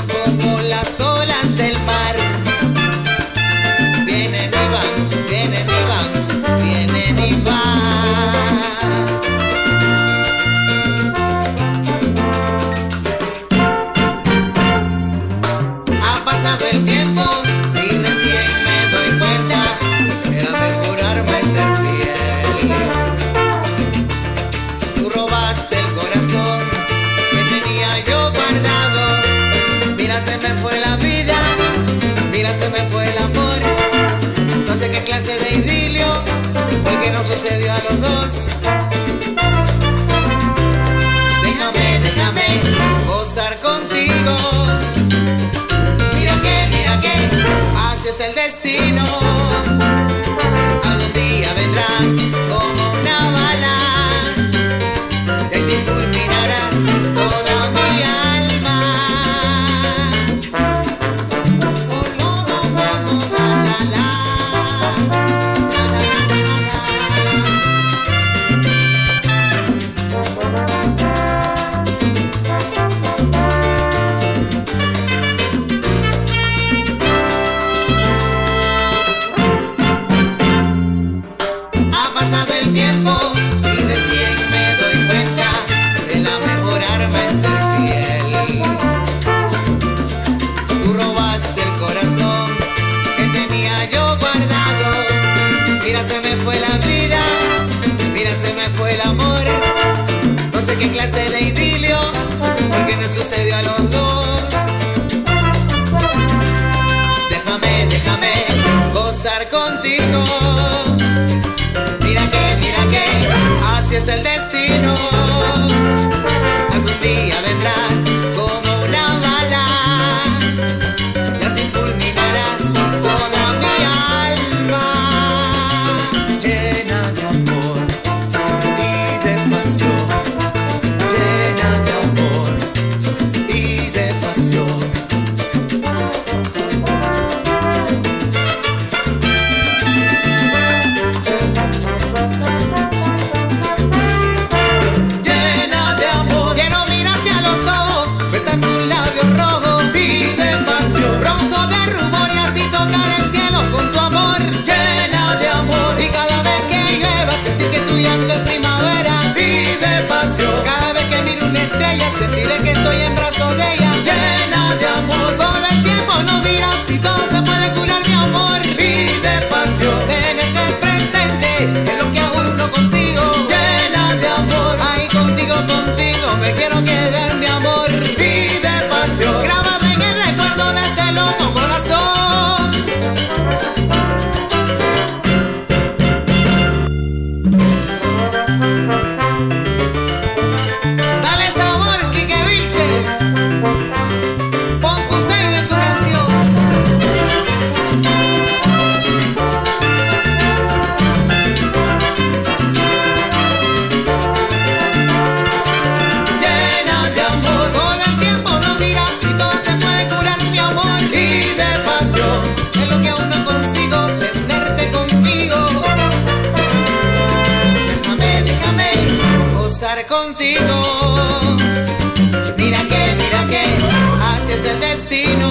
como las olas del mar. Vienen y van, vienen y van, vienen y van. Ha pasado el tiempo y recién me doy cuenta que la mejor arma es ser fiel. Tú robaste el corazón que tenía yo guardado. Mira, se me fue la vida, mira, se me fue el amor. No sé qué clase de idilio fue el que nos sucedió a los dos. Déjame gozar contigo. Mira que así es el destino. Algún día vendrás como una bala y así fulminarás toda mi alma. Oh, no, no, no, no, la, la, la. Ha pasado el tiempo y recién me doy cuenta que la mejor arma es ser fiel. Tú robaste el corazón que tenía yo guardado. Mira, se me fue la vida, mira, se me fue el amor. No sé qué clase de idilio porque nos sucedió a los dos. Déjame gozar contigo. Mira que así es el destino. Algún día vendrás como una bala y así fulminarás toda mi alma. Llena de amor y de pasión. Llena de amor y de pasión. Con tu amor, llena de amor. Y cada vez que llueva sentir que tu llanto es primavera. Y de pasión. Cada vez que miro una estrella sentiré que estoy en brazos de ella. Llena de amor. Solo el tiempo nos dirá si todo se puede curar, mi amor. Y de pasión. Tenerte presente es lo que aún no consigo. Llena de amor. Ahí contigo me quiero quedar, mi amor. Y de pasión. Grábame en el recuerdo de este loco corazón. Dale sabor, Quique Vilches. Pon tu sello en tu canción. Llena de amor. Solo el tiempo nos dirá si todo se puede curar, mi amor. Y de pasión. Es lo que aún no consigo, tenerte conmigo. Déjame gozar contigo. Mira que así es el destino.